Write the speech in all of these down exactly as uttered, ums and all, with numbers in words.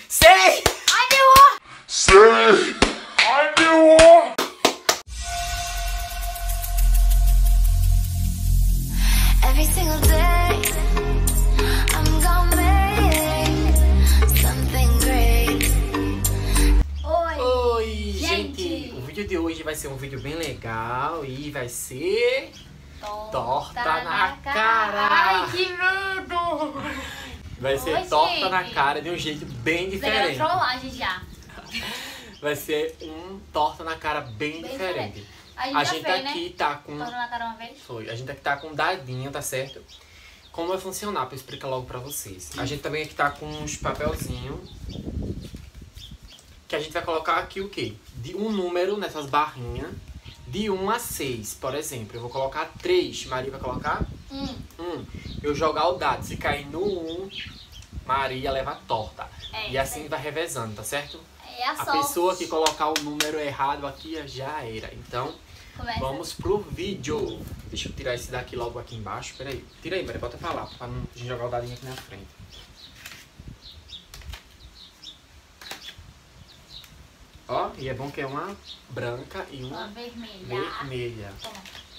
Sei! I knew! Sei! I knew! Every single day, I'm gonna make something great. Oi! Oi, gente. Gente. O vídeo de hoje vai ser um vídeo bem legal e vai ser... Torta, Torta na cara. Ai, que medo! Vai ser Oi, torta gente. na cara de um jeito bem Isso era diferente. trollagem já. Vai ser um torta na cara bem, Bem diferente. diferente. A gente, A já gente fez, aqui né? tá com... Torta na cara uma vez. Foi. A gente aqui tá com um dadinho, tá certo? Como vai funcionar, pra eu explicar logo pra vocês. A gente também aqui tá com uns papelzinhos. Que a gente vai colocar aqui o quê? De um número nessas barrinhas. De um a seis, por exemplo. Eu vou colocar três. Maria vai colocar Hum. um. Eu jogar o dado. Se cair no um, Maria leva a torta. É e isso assim aí. vai revezando, tá certo? É a, A sorte. pessoa que colocar o número errado aqui já era. Então, Começa. vamos pro vídeo. Deixa eu tirar esse daqui logo aqui embaixo. Pera aí. Tira aí, Maria. Bota pra lá. Pra não jogar o dadinho aqui na frente. Ó, e é bom que é uma branca e Uma uma vermelha. vermelha. Toma.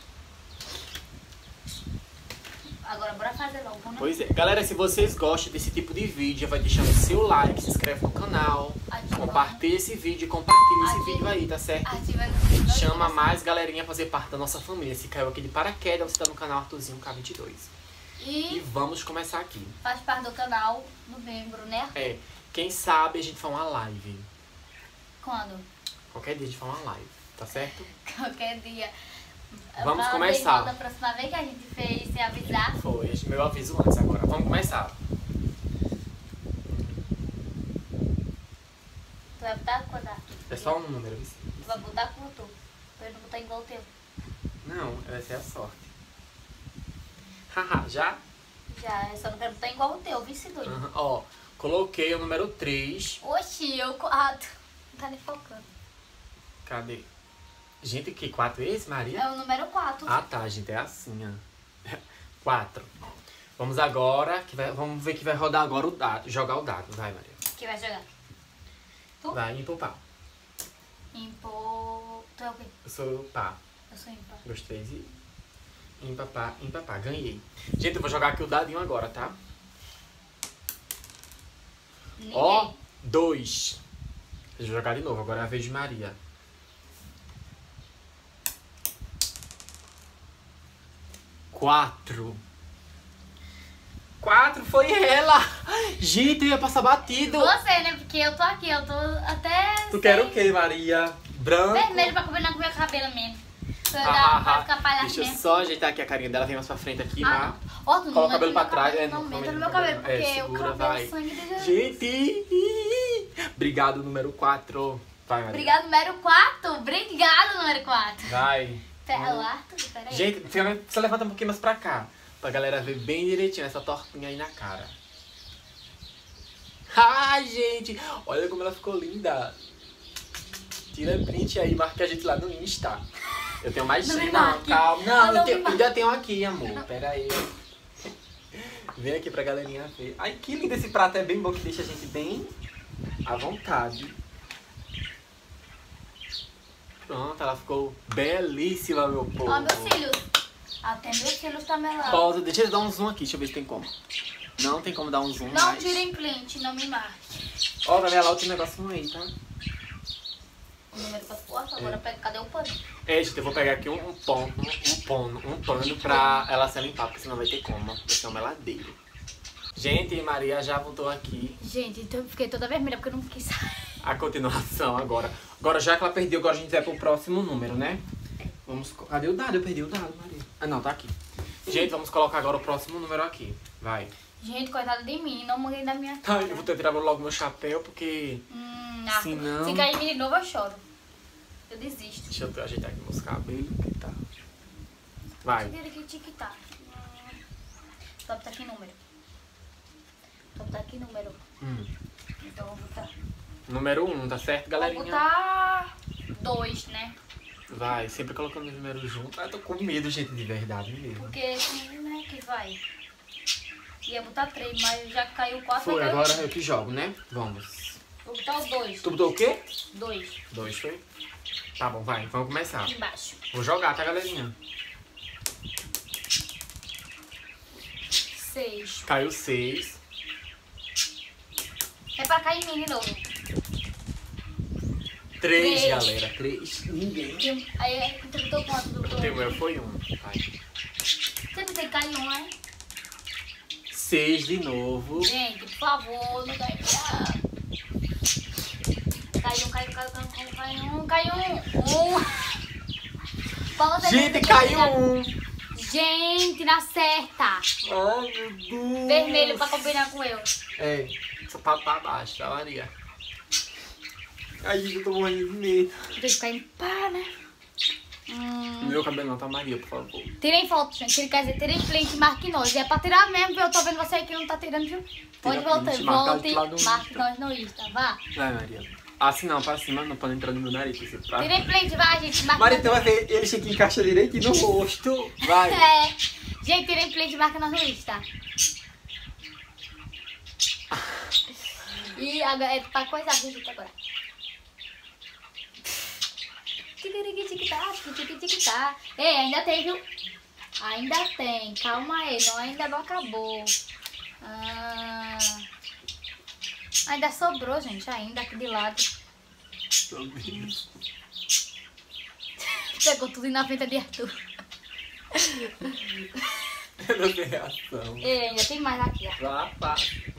Agora bora fazer logo, né? Pois é. Galera, se vocês gostam desse tipo de vídeo, vai deixando o seu like, se inscreve no canal. Ativa. Compartilha esse vídeo, compartilha esse Ativa. vídeo aí, tá certo? Ativa no Chama mais galerinha a fazer parte da nossa família. Se caiu aqui de paraquedas, você tá no canal Arthurzinho K vinte e dois. E E vamos começar aqui. faz parte do canal do membro, né? É, quem sabe a gente faz uma live. Quando? Qualquer dia a gente faz uma live, tá certo? Qualquer dia. Vamos Fala começar. Da próxima vez que a gente fez sem avisar. Foi, meu aviso antes agora. Vamos começar. Tu vai botar quando? É só um número. Vici. Tu vai botar quanto? Pra eu não botar igual o teu. Não, vai ser a sorte. Haha, já? Já, eu só não quero botar igual o teu, vice doido. Aham, ó, coloquei o número três. Oxi, eu quatro. Não tá nem focando. Cadê? Gente, que quatro é esse, Maria? É o número quatro. Ah, tá, gente, é assim, ó. quatro. Vamos agora, que vai, vamos ver que vai rodar agora o dado, jogar o dado. Vai, Maria. Quem vai jogar? Tu? Vai, ímpar ou pá? Impor. Tu é o quê? Eu sou pá. Eu sou ímpar. Dois, três e... Ímpar, pá, ímpar, pá. Ganhei. Gente, eu vou jogar aqui o dadinho agora, tá? Ninguém. Ó, dois. Deixa eu jogar de novo, agora é a vez de Maria. Quatro. Quatro foi ela! Gente, eu ia passar batido. Você, né? Porque eu tô aqui, eu tô até. Tu quer o quê, Maria? Branco? Vermelho pra combinar com o meu cabelo mesmo. Pra, Ah, dar, ah, pra ah. ficar palhaço Deixa eu mesmo. só ajeitar aqui a carinha dela, vem mais pra frente aqui, Ah, mas... não. Ó, tu não Coloca o mete cabelo no pra meu trás. cabelo, é, Não não meta mete no meu cabelo, porque é, o segura, cabelo vai. é sangue de Jesus. Gente! Obrigado, número quatro. Vai, Maria. Obrigado, número quatro. Obrigado, número quatro. Vai. Pera lá, peraí. Gente, você levanta um pouquinho mais pra cá. Pra galera ver bem direitinho essa tortinha aí na cara. Ai, gente! Olha como ela ficou linda. Tira print aí, marca a gente lá no Insta. Eu tenho mais Não me sim, não, marque. calma. Não, Ah, eu, não tenho, me eu ainda tenho aqui, amor. Pera aí. Vem aqui pra galerinha ver. Ai, que lindo esse prato. É bem bom que deixa a gente bem à vontade. Pronto, ela ficou belíssima, meu povo. Ó, meus cílios. Até meus cílios tá melando. Pausa, deixa eu dar um zoom aqui, deixa eu ver se tem como. Não tem como dar um zoom, Não mas... tirem print, não me marque. Ó, vai ver lá outro negocinho aí, tá? O número pra força, agora pega. Cadê o pano? É, gente, eu vou pegar aqui um, um pano, um, um pano, um pano pra ela se limpar, porque senão vai ter como. Vai ser um meladeiro. Gente, Maria já voltou aqui. Gente, então eu fiquei toda vermelha porque eu não quis sair. A continuação agora. Agora, já que ela perdeu, agora a gente vai pro próximo número, né? Vamos... Cadê o dado? Eu perdi o dado, Maria. Ah, não, tá aqui. Gente, vamos colocar agora o próximo número aqui. Vai. Gente, coitada de mim, não manguei da minha cara. Ai, eu vou ter que tirar logo meu chapéu, porque... Hum, ah, Se não- se cair de novo eu choro. Eu desisto. Deixa eu ajeitar aqui meus cabelos, que tá... Vai. Tic-tic-tic-tac. Só botar aqui número. Só botar aqui número. Hum. Então eu vou botar. Número um, tá certo, Vou galerinha? botar dois, né? Vai, sempre colocando os números juntos. Ah, eu tô com medo, gente, de verdade mesmo. Porque assim, né, que vai. Ia botar três, mas já caiu quatro. Foi, vai cair agora um. eu que jogo, né? Vamos. Vou botar os dois. Tu botou o quê? Dois. Dois, foi? Tá bom, vai. Vamos começar. Aqui embaixo. Vou jogar, tá, galerinha? Seis. Caiu seis. É pra cair em mim de novo. Três, Três. galera. Três. Ninguém. Tem- Aí, tu botou quanto? Tu O botou... teu meu foi um. Vai. Sempre tem que cair um, né? Seis de novo. Gente, por favor, não cai. Caiu um, caiu, caiu, caiu, caiu, caiu um, caiu um. Um. Pausa, Gente, caiu um. Gente, na certa. Ai, meu Deus. Vermelho pra combinar com eu. É, só pra, pra baixo, tá, Maria? Ai, eu tô morrendo de medo. Tem que ficar em pá, né? Hum. Meu cabelo não tá, Maria, por favor. Tirem foto, gente. Quer dizer, tirem print e marque nós. É pra tirar mesmo, viu? Eu tô vendo você aqui não tá tirando, viu? Pode Tira voltar. print, marca Volte, de lado do marque Insta. nós no Insta. Vá. Vai, Maria. Assim não, pra cima, não pode entrar no meu nariz. Você pra... Tirem print, vai, gente. Marque Maria, nós. então vai ver, ele chega e encaixa direito no rosto. Vai. É. Gente, tirem print e marque nós no Insta. E agora é pra coisar, viu, gente, agora. Tic-tic-tic-tá, tic-tic-tic-tá. Ei, ainda tem, viu? Ainda tem. Calma aí, não, ainda não acabou. Ah, ainda sobrou, gente, ainda aqui de lado. Pegou tudo na frente de Arthur. Eu não tenho reação. Ei, ainda tem mais aqui, ó. Lá, pá.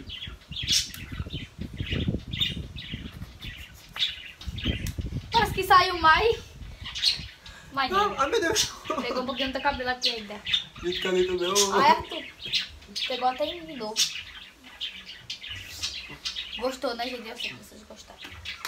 Parece que saiu mais. Mais Não, não. ai, meu Deus. Pegou um pouquinho do teu cabelo aqui ainda. Gente, cadê do meu? Ai, Arthur. Pegou até em mim de novo. Gostou, né, gente? Eu sei que vocês gostaram.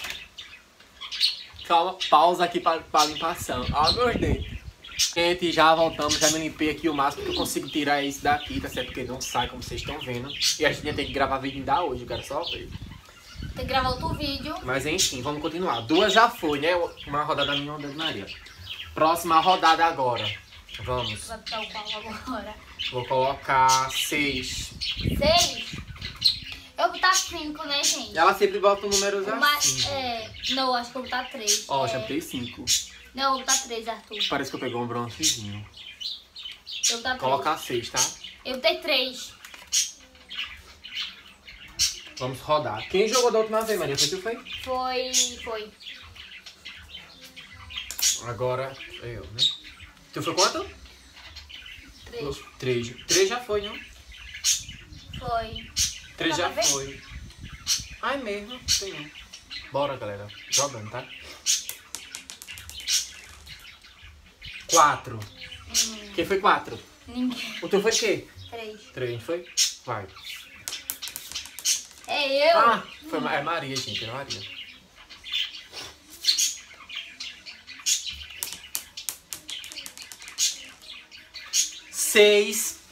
Calma, pausa aqui pra, pra limpação. Ó, meus dentes. Gente, já voltamos, já me limpei aqui o máximo que eu consigo tirar esse daqui, tá certo? Porque não sai, como vocês estão vendo. E a gente ia ter que gravar vídeo ainda hoje, eu quero só ver. Tem que gravar outro vídeo. Mas enfim, vamos continuar. Duas já foi, né? Uma rodada minha e uma da Maria. Próxima rodada agora. Vamos. Vai botar o qual agora? Vou colocar seis. Seis. Eu vou botar cinco, né, gente? Ela sempre bota números Uma, assim. é, não, acho que eu vou botar três. Ó, é, já botei cinco. Não, eu vou botar três, Arthur. Parece que eu peguei um bronzezinho. Eu vou botar três. Colocar seis, tá? Eu botei três. Vamos rodar. Quem jogou da última vez, Maria? Foi tu, foi? Foi, foi. Agora eu, né? Tu foi quanto? Três. Três. Três já foi, não? Foi. Três já Nada a ver? foi. Ai, mesmo? Tem um. Bora, galera. Jogando, tá? Quatro. Hum, Quem foi quatro? ninguém. O teu foi o quê? Três. Três, foi? Vai. É eu. Ah, foi, Ma- é Maria, gente. É Maria. Seis.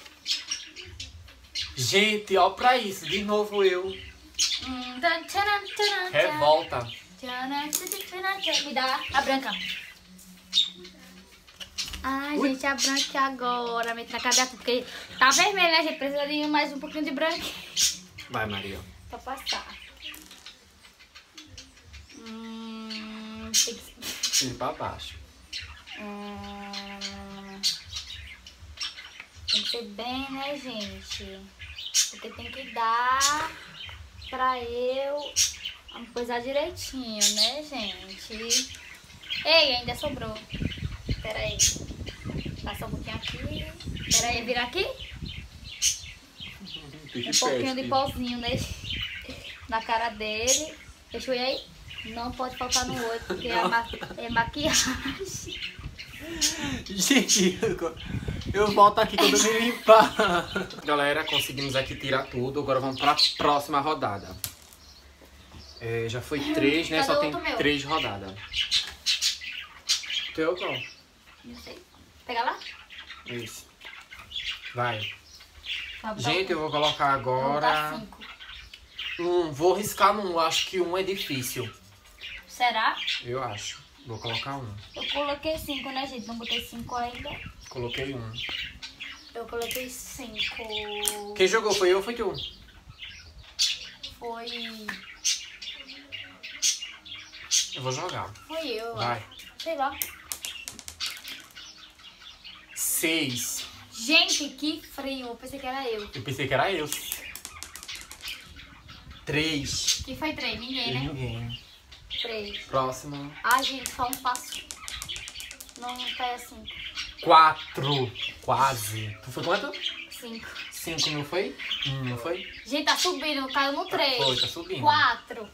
Gente, ó pra isso. De novo eu. Hum, tan, tcharam, tcharam, tcharam. Revolta. Tcharam, tcharam, tcharam, tcharam. Me dá a branca. Ai, Ui. gente, a branca agora. Mete na cadeia, porque tá vermelho, né, gente? Precisa de mais um pouquinho de branco Vai, Maria. pra passar. Hum, tem que... Sim, pra baixo. Hum, tem que ser bem, né, gente? Porque tem que dar pra eu coisar direitinho, né, gente? Ei, ainda sobrou. Pera aí. Passar um pouquinho aqui. Pera aí, virar aqui. Um pouquinho de pozinho nesse, na cara dele. Deixa eu ir aí. Não pode faltar no olho, porque é, ma é maquiagem. Gente, eu, eu volto aqui quando eu me limpar. Galera, conseguimos aqui tirar tudo. Agora vamos pra próxima rodada. É, já foi três, né? Cadê Só o tem outro meu? três rodadas. Teu qual? Não sei. Pega lá? Esse. Vai. Vai botar Gente, um. eu vou colocar Vou botar agora cinco. um. Vou riscar num. Acho que um é difícil. Será? Eu acho. Vou colocar um. Eu coloquei cinco, né, gente? Não botei cinco ainda. Coloquei um. Eu coloquei cinco. Quem jogou? Foi eu ou foi tu? Foi. Eu vou jogar. Foi eu. Vai. Sei lá. Seis. Gente, que frio. Eu pensei que era eu. Eu pensei que era eu. Três. Que foi três? Ninguém, né? Ninguém. Três. Próximo. Ai, gente, só um passo. Não, não tá assim. Quatro. Quase. Tu foi quanto? Cinco. Cinco, não foi? Um, não foi? Gente, tá subindo. Caiu no três. Foi, tá subindo. Quatro.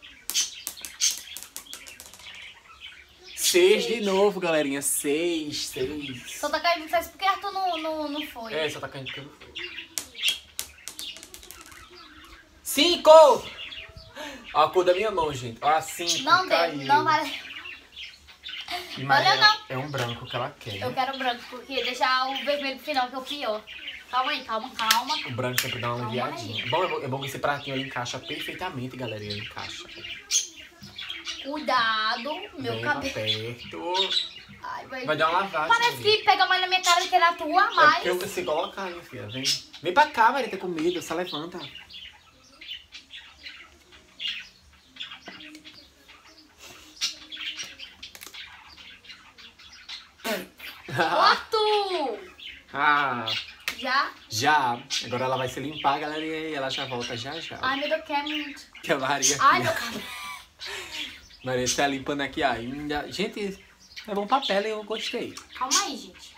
Seis de novo, galerinha. Seis, seis. Só tá caindo no seis porque Arthur não, não, não foi. É, só tá caindo porque não foi. Cinco! Ó a cor da minha mão, gente. Ó, cinco. Não caiu. deu, não vale. E Maria, Olha, não. é um branco que ela quer. Eu quero branco, porque deixar o vermelho pro final, que é o pior. Calma aí, calma, calma. O branco sempre dá uma Calma aliviadinha. aí. Bom, é bom, é bom que esse pratinho ele encaixa perfeitamente, galera. Ele encaixa. Cuidado, meu Vem pra cabelo. perto. Ai, vai. Vai dar uma lavagem. Parece Maria. que pega mais na minha cara do que na tua, É mas... porque eu preciso colocar, minha filha. Vem. Vem pra cá, Maria, ter comida. Só levanta. Ô, Arthur! Ah, Já? já. Agora ela vai se limpar, galera, e ela já volta já já. Ai, meu Deus, que é muito. Que a Maria. Ai, meu cabelo. Maria está limpando aqui ainda. Gente, é bom papel e eu gostei. Calma aí, gente.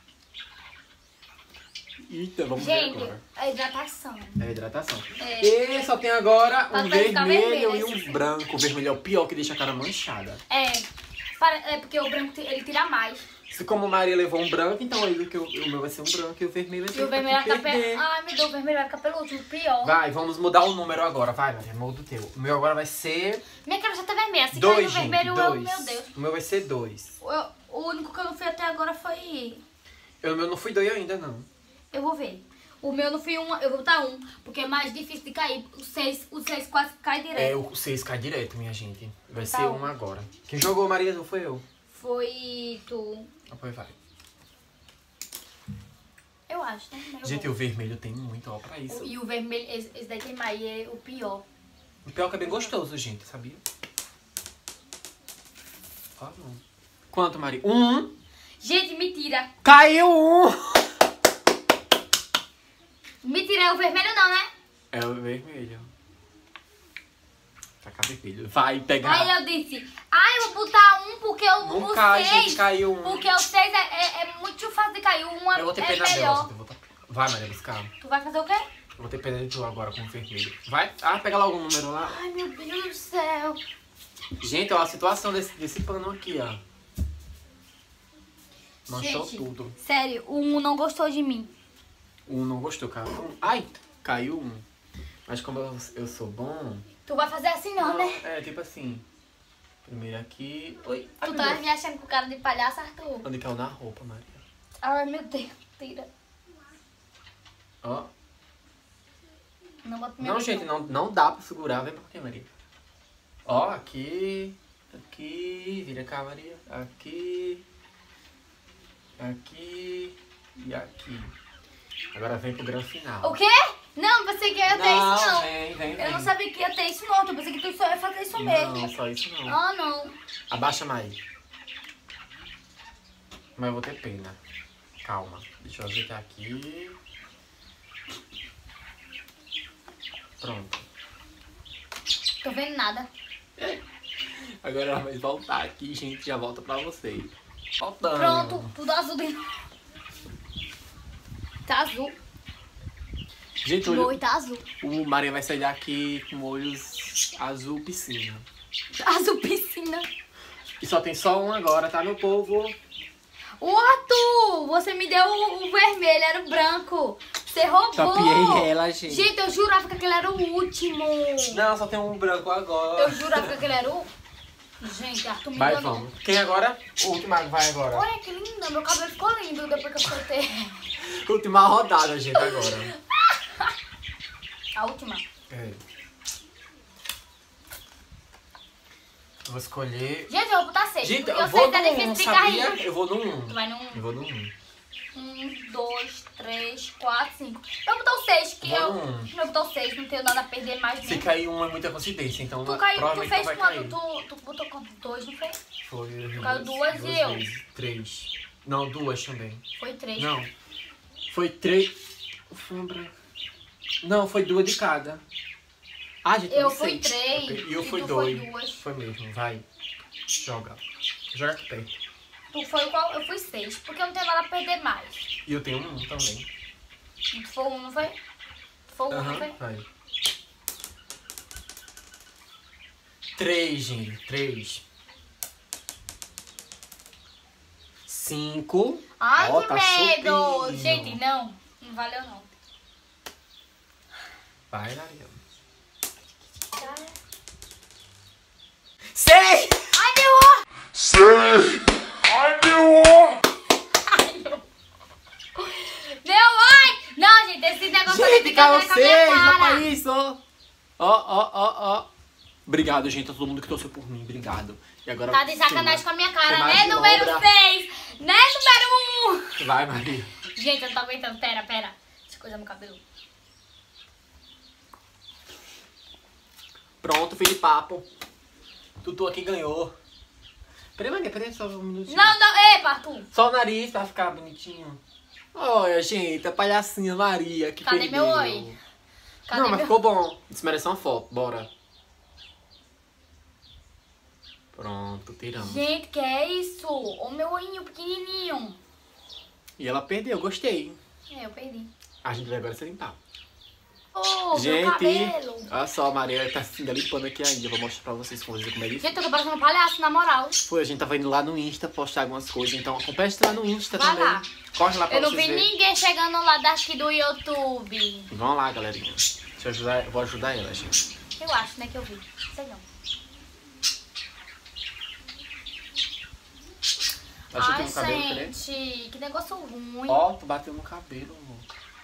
Eita, vamos Gente, ver agora. é hidratação. É hidratação. É. E só tem agora Pra um ficar vermelho vermelho, e um esse- branco. O vermelho é o pior, que deixa a cara manchada. É, para- é porque o branco ele tira mais. Se como Maria levou um branco, então aí o, que eu- o meu vai ser um branco e o vermelho vai ser E o vermelho vai pra ficar quem pelo. perder. Ai, meu Deus, o vermelho vai ficar pelo último, pior. Vai, vamos mudar o número agora. Vai, Maria, muda o teu. O meu agora vai ser Minha cara já tá vermelha. Se cair dois, no gente. vermelho, eu, Dois. meu Deus. O meu vai ser dois. Eu- o único que eu não fui até agora foi. Eu, o meu não fui dois ainda, não. Eu vou ver. O meu não fui um, eu vou botar um, porque é mais difícil de cair. O seis, o seis quase cai É, direto. o seis cai direto, minha gente. Vai Tá ser um. um agora. Quem jogou, Maria, não foi eu. Foi tu. Ah, pois vai. Eu acho, né? Eu Gente, vou. o vermelho tem muito, ó, pra isso. O- E o vermelho, esse, esse daí tem mais, e é o pior. O pior é que é bem gostoso, gente, sabia? Ó, não. Quanto, Maria? Um. Gente, mentira. Caiu um. Mentira, é o vermelho não, né? É o vermelho. Tá cá, vermelho. Vai pegar. Aí eu disse, ah, eu vou botar um porque o, Não o cai, seis... gente, caiu um. Porque o seis é, é, é muito fácil de cair. O um é, Eu vou ter é pena dela. melhor. Eu vou ter- Vai, Maria, buscar. Tu vai fazer o quê? Eu vou ter pena de tu agora com o vermelho. Vai. Ah, pega logo o número lá. Ai, meu Deus do céu. Gente, ó, a situação desse, desse pano aqui, ó. Manchou Gente, tudo. sério, o um não gostou de mim. Um não gostou, caiu um. Ai, caiu um. Mas como eu, eu sou bom... Tu vai fazer assim não, né? É, tipo assim. Primeiro aqui... Oi. Ai, Tu meu tá Deus. me achando com cara de palhaço, Arthur. Onde caiu na roupa, Maria? Ai, meu Deus, tira. Ó. Não bota minha Não, mão, gente, não, não dá pra segurar. Vem pra cá, Maria. Ó, aqui... Aqui... Vira cá, Maria. Aqui... Aqui... E aqui. Agora vem pro grande final. O quê? Não, pensei que ia ter isso não. vem, vem, vem. Eu não sabia que ia ter isso não. Eu pensei que tu só ia fazer isso mesmo. Não, só isso não. Ah, não. Abaixa mais. Mas eu vou ter pena. Calma. Deixa eu ajeitar aqui. Pronto. Tô vendo nada. Agora ela vai voltar aqui, gente. Já volta pra vocês. Voltando. Pronto, tudo azul de novo. Tá azul. Gente, O olha, olho tá azul. o Maria vai sair daqui com olhos azul piscina. Azul piscina. E só tem só um agora, tá, meu povo? Ô, Arthur, você me deu o, o vermelho, era o branco. Você roubou. Tapiei ela, gente. Gente, eu jurava que aquele era o último. Não, só tem um branco agora. Eu jurava que aquele era o... Gente, Arthur me Vai, enganou. vamos. Quem agora? O último vai agora. Olha que lindo, meu cabelo ficou lindo depois que eu soltei. Última rodada, gente, agora. A última. É. Vou escolher... Gente, eu vou botar seis. Gente, porque eu o vou seis no é difícil um, de sabia? cair. Eu vou no Tu um. vai no um. Eu vou no um. Um, dois, três. três, quatro, cinco. Eu botou seis, que eu. Hum. Eu botou seis, não tenho nada a perder mais. Se Nem. cair um é muita coincidência, então Tu caiu, tu provavelmente fez não vai quanto? cair. Tu, tu botou quanto? Dois, não foi? Foi Tu caiu duas e eu. vezes. Três. Não, duas também. Foi três. Não. Foi três. Foi um branco. Não, foi duas de cada. Ah, gente, Eu não fui sei. três. Ok, E eu e fui tu dois. Foi duas. Foi mesmo, vai. Joga. Joga aqui perto. Tu foi qual? Eu fui seis, porque eu não tenho nada a perder mais. E eu tenho um também. Tu foi um, não foi? Tu foi um, Aham, não foi? vai. Três, gente. Três. Cinco. Ai, Ó, que tá medo! chupinho. Gente, não. Não valeu, não. Vai, Maria. Seis! Ai, meu ó! Say, I knew. Meu ai! Não, gente, esse negócio é Gente, brincadeira caiu com a minha seis! Não cara. pra isso! Ó, ó, ó, ó. Obrigado, gente, a todo mundo que torceu por mim. Obrigado. E agora, Tá de sacanagem com a minha cara, tem mais né? de Número obra. seis! Né, número um! Vai, Maria. Gente, eu não tô aguentando. Pera, pera. Deixa eu coisar meu cabelo. Pronto, fim de papo. Tutu aqui ganhou. Peraí, Maria, peraí só um minutinho. Não, não. Epa, Arthur. Só o nariz pra ficar bonitinho. Olha, gente, a palhacinha Maria que Cadê perdeu. meu oi? Cadê Não, mas meu... ficou bom. Isso merece uma foto. Bora. Pronto, tiramos. Gente, que é isso? O meu olhinho pequenininho. E ela perdeu, gostei. É, eu perdi. A gente vai agora se limpar. Oh, meu Gente, cabelo. olha só, a Maria tá ainda limpando aqui ainda. Vou mostrar pra vocês como, como é isso. Gente, eu tô parecendo um palhaço, na moral. Foi, a gente tava indo lá no Insta postar algumas coisas. Então acompanha a gente lá no Insta Vai também. lá. Corre lá pra Eu não vocês vi verem. ninguém chegando lá daqui do YouTube. Vão lá, galerinha. Deixa eu ajudar, eu vou ajudar ela, gente. Eu acho, né, que eu vi. Sei não. Achei que Ai, no cabelo, peraí. gente, que negócio ruim. Ó, tu bateu no cabelo, amor.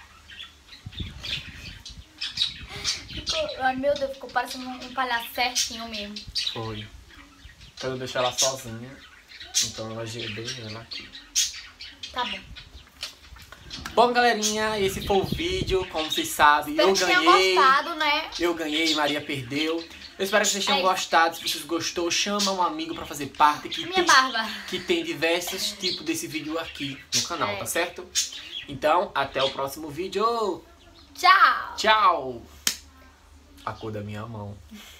Ficou- ai, meu Deus, ficou parecendo um, um palhaço certinho mesmo. Foi. Pra não deixar ela sozinha. Então eu ajeitei ela aqui. Tá bom. Bom, galerinha, esse foi o vídeo. Como vocês sabem, Espero eu que tenham ganhei. gostado, né? Eu ganhei, Maria perdeu. Eu espero que vocês tenham É. gostado. Se vocês gostou, chama um amigo pra fazer parte. Que Minha tem, barba. que tem diversos tipos desse vídeo aqui no canal, É. tá certo? Então, até o próximo vídeo. Tchau. Tchau! A cor da minha mão.